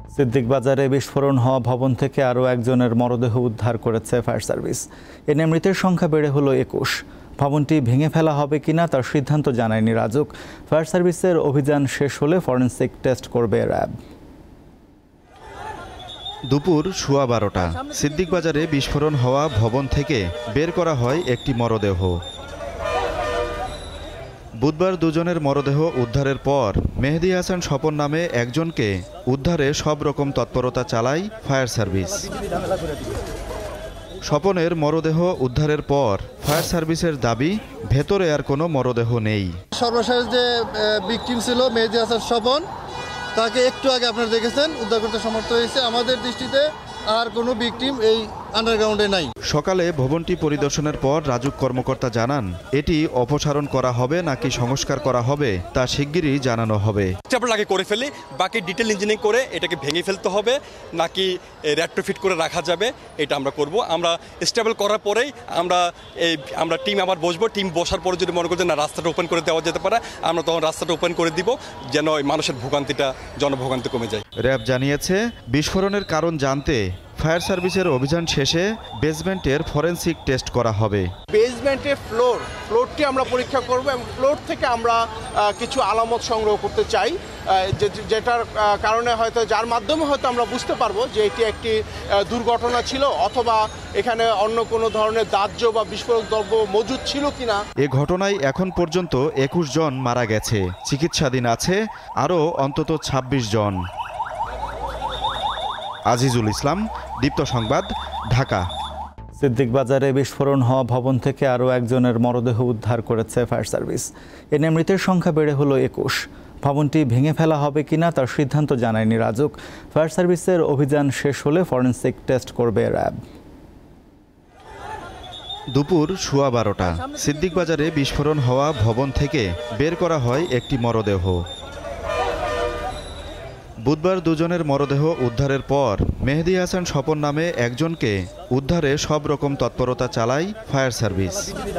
সিদ্দিক বাজারে বিস্ফোরণ হওয়া ভবন থেকে আরও একজনের মরদেহ উদ্ধার করেছে ফায়ার সার্ভিস। এনে মৃতের সংখ্যা বেড়ে হলো ২১। ভবনটি ভেঙে ফেলা হবে কিনা তার সিদ্ধান্ত জানায়নি রাজুক। ফায়ার সার্ভিসের অভিযান শেষ হলে ফরেনসিক টেস্ট করবে র্যাব। দুপুর 12:15 সিদ্দিক বাজারে বিস্ফোরণ হওয়া ভবন থেকে বের করা হয় একটি মরদেহ। বুধবার দুজনের মরদেহ উদ্ধারের পর মেহেদী হাসান স্বপন নামে একজনকে উদ্ধারে সব রকম তৎপরতা চালায় ফায়ার সার্ভিস। স্বপনের মরদেহ উদ্ধারের পর ফায়ার সার্ভিসের দাবি, ভেতরে আর কোনো মরদেহ নেই। সর্বশেষ যে ভিকটিম ছিল মেহেদী হাসান স্বপন, তাকে একটু আগে আপনারা দেখেছেন উদ্ধার করতে সমর্থ হয়েছে। আমাদের দৃষ্টিতে আর কোনো ভিকটিম এই আন্ডারগ্রাউন্ডে নাই। সকালে ভবনটি পরিদর্শনের পর রাজুক কর্মকর্তা জানান, এটি অপসারণ করা হবে নাকি সংস্কার করা হবে তা শিগগিরই জানানো হবে। স্টেবল আগে করে ফেলি, বাকি ডিটেল ইঞ্জিনিয়ারিং করে এটাকে ভেঙে ফেলতে হবে নাকি রেট্রোফিট করে রাখা যাবে এটা আমরা করব। আমরা স্টেবল করার পরেই আমরা টিম আবার বসবো। টিম বসার পরে যদি মনে করছে না রাস্তাটা ওপেন করে দেওয়া যেতে পারে, আমরা তখন রাস্তাটা ওপেন করে দিব, যেন মানুষের ভোগান্তিটা জনভোগান্তি কমে যায়। র্যাব জানিয়েছে, বিস্ফোরণের কারণ জানতে ফায়ার সার্ভিসের অভিযান শেষে বেসমেন্টের ফরেনসিক টেস্ট করা হবে। বেসমেন্টের ফ্লোরটি আমরা পরীক্ষা করব এবং ফ্লোর থেকে আমরা কিছু আলামত সংগ্রহ করতে চাই, যেটার কারণে হয়তো যার মাধ্যমে হয়তো আমরা বুঝতে পারবো যে এটি একটি দুর্ঘটনা ছিল অথবা এখানে অন্য কোনো ধরনের দাহ্য বা বিস্ফোরক দ্রব্য মজুদ ছিল কিনা। এ ঘটনায় এখন পর্যন্ত ২১ জন মারা গেছে, চিকিৎসাধীন আছে আরও অন্তত ২৬ জন। আজিজুল ইসলাম, দীপ্ত সংবাদ, ঢাকা। সিদ্দিক বাজারে বিস্ফোরণ হওয়া ভবন থেকে আরও একজনের মরদেহ উদ্ধার করেছে ফায়ার সার্ভিস। এনে মৃতের সংখ্যা বেড়ে হলো ২১। ভবনটি ভেঙে ফেলা হবে কিনা তার সিদ্ধান্ত জানায়নি রাজুক। ফায়ার সার্ভিসের অভিযান শেষ হলে ফরেনসিক টেস্ট করবে র্যাব। দুপুর 12:15 সিদ্দিক বাজারে বিস্ফোরণ হওয়া ভবন থেকে বের করা হয় একটি মরদেহ। বুধবার দুজনের মরদেহ উদ্ধারের পর মেহেদী হাসান স্বপন নামে একজনকে উদ্ধারে সব রকম তৎপরতা চালায় ফায়ার সার্ভিস।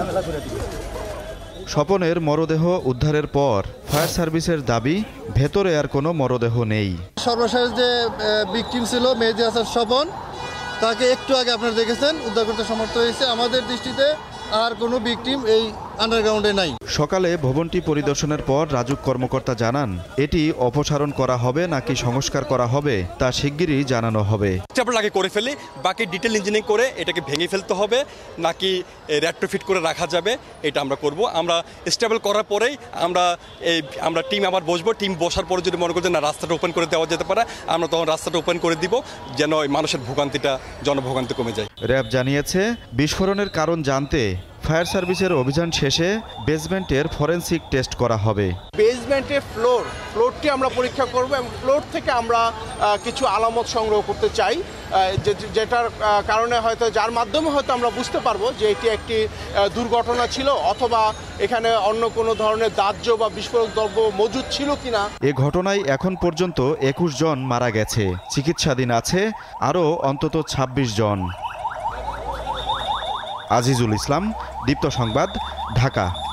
স্বপনের মরদেহ উদ্ধারের পর ফায়ার সার্ভিসের দাবি, ভেতরে আর কোনো মরদেহ নেই। সর্বশেষ যে ভিকটিম ছিল মেহেদী হাসান স্বপন, তাকে একটু আগে আপনারা দেখেছেন উদ্ধার করতে সমর্থ হয়েছে। আমাদের দৃষ্টিতে আর কোনো ভিকটিম এই আন্ডারগ্রাউন্ডে নাই। সকালে ভবনটি পরিদর্শনের পর রাজুক কর্মকর্তা জানান, এটি অপসারণ করা হবে নাকি সংস্কার করা হবে তা শিগগিরই জানানো হবে। স্টেবল আগে করে ফেলি, বাকি ডিটেল ইঞ্জিনিয়ারিং করে এটাকে ভেঙে ফেলতে হবে নাকি রেট্রোফিট করে রাখা যাবে এটা আমরা করব। আমরা স্টেবল করার পরেই আমরা টিম আবার বসবো। টিম বসার পরে যদি মনে করছে না রাস্তাটা ওপেন করে দেওয়া যেতে পারে, আমরা তখন রাস্তাটা ওপেন করে দিব, যেন মানুষের ভোগান্তিটা জনভোগান্তি কমে যায়। র্যাব জানিয়েছে, বিস্ফোরণের কারণ জানতে ফায়ার সার্ভিসের অভিযান শেষে বেসমেন্টের ফরেনসিক টেস্ট করা হবে। বেসমেন্টের ফ্লোরটি আমরা পরীক্ষা করব এবং ফ্লোর থেকে আমরা কিছু আলামত সংগ্রহ করতে চাই, যেটার কারণে হয়তো যার মাধ্যমে হয়তো আমরা বুঝতে পারবো যে এটি একটি দুর্ঘটনা ছিল অথবা এখানে অন্য কোনো ধরনের দাহ্য বা বিস্ফোরক দ্রব্য মজুদ ছিল কিনা। এ ঘটনায় এখন পর্যন্ত ২১ জন মারা গেছে, চিকিৎসাধীন আছে আরও অন্তত ২৬ জন। আজিজুল ইসলাম, দীপ্ত সংবাদ, ঢাকা।